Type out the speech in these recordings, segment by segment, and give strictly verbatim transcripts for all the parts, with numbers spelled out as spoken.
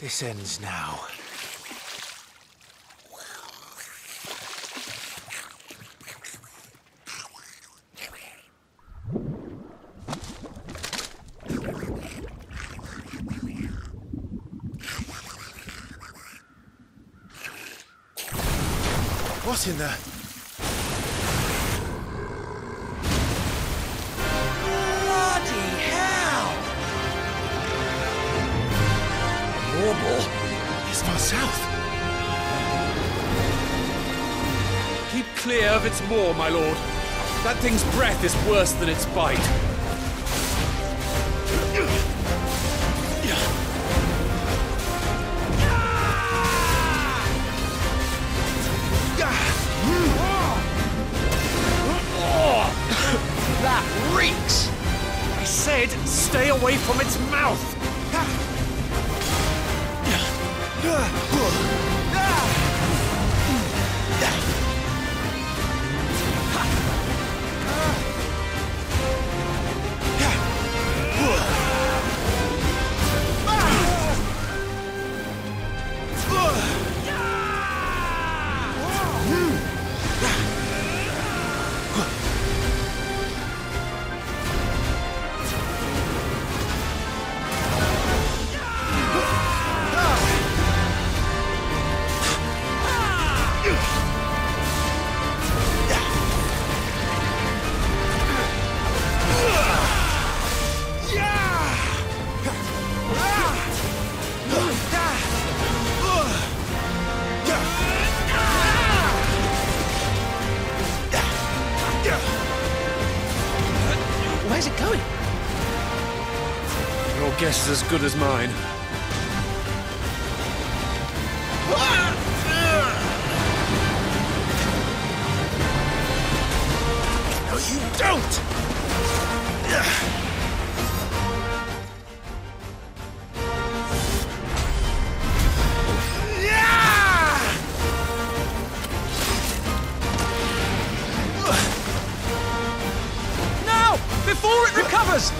This ends now. What's in there? Bloody hell! A Morbol? It's far south. Keep clear of its maw, my lord. That thing's breath is worse than its bite. That reeks! I said, stay away from its mouth! Where's it going? Your guess is as good as mine. No, you don't! Now! Before it recovers!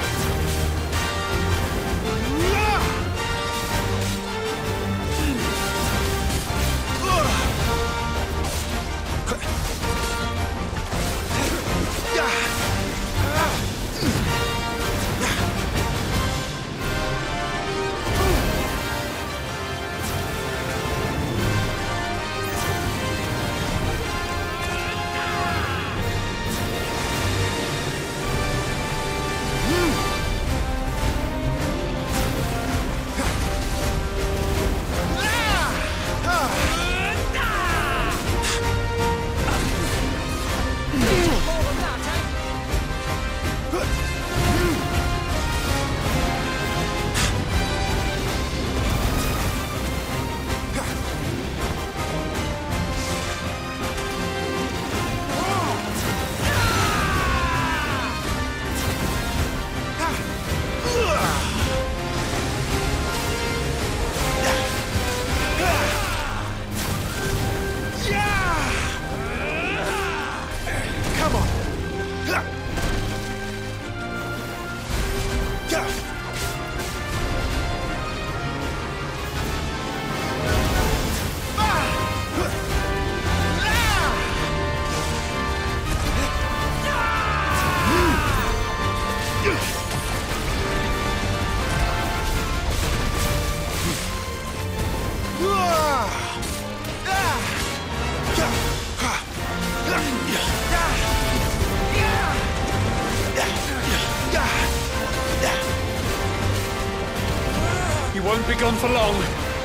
He won't be gone for long.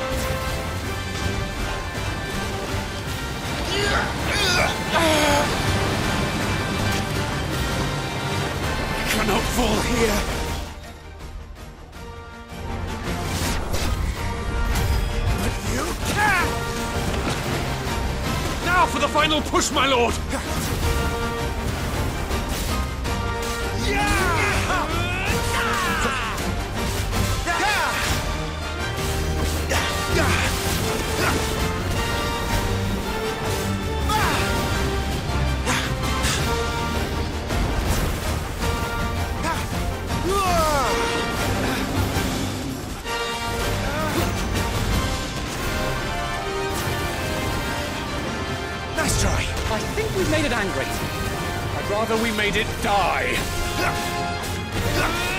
I cannot fall here. But you can! Now for the final push, my lord! angry. I'd rather we made it die.